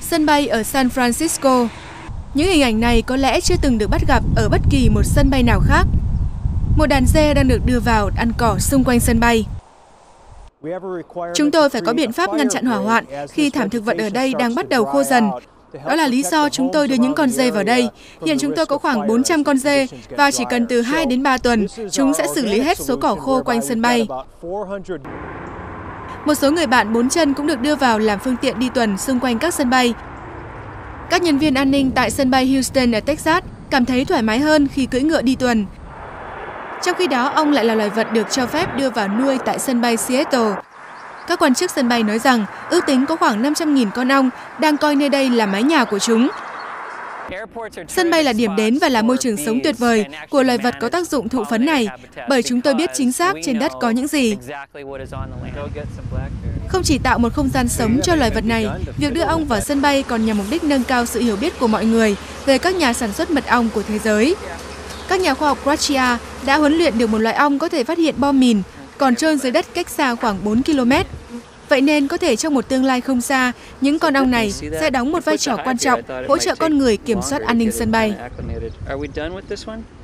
Sân bay ở San Francisco. Những hình ảnh này có lẽ chưa từng được bắt gặp ở bất kỳ một sân bay nào khác. Một đàn dê đang được đưa vào ăn cỏ xung quanh sân bay. Chúng tôi phải có biện pháp ngăn chặn hỏa hoạn khi thảm thực vật ở đây đang bắt đầu khô dần. Đó là lý do chúng tôi đưa những con dê vào đây. Hiện chúng tôi có khoảng 400 con dê và chỉ cần từ 2 đến 3 tuần, chúng sẽ xử lý hết số cỏ khô quanh sân bay. Một số người bạn 4 chân cũng được đưa vào làm phương tiện đi tuần xung quanh các sân bay. Các nhân viên an ninh tại sân bay Houston ở Texas cảm thấy thoải mái hơn khi cưỡi ngựa đi tuần. Trong khi đó, ong lại là loài vật được cho phép đưa vào nuôi tại sân bay Seattle. Các quan chức sân bay nói rằng ước tính có khoảng 500.000 con ong đang coi nơi đây là mái nhà của chúng. Sân bay là điểm đến và là môi trường sống tuyệt vời của loài vật có tác dụng thụ phấn này, bởi chúng tôi biết chính xác trên đất có những gì. Không chỉ tạo một không gian sống cho loài vật này, việc đưa ong vào sân bay còn nhằm mục đích nâng cao sự hiểu biết của mọi người về các nhà sản xuất mật ong của thế giới. Các nhà khoa học Gracia đã huấn luyện được một loài ong có thể phát hiện bom mìn, còn trôn dưới đất cách xa khoảng 4 km. Vậy nên có thể trong một tương lai không xa, những con ong này sẽ đóng một vai trò quan trọng hỗ trợ con người kiểm soát an ninh sân bay.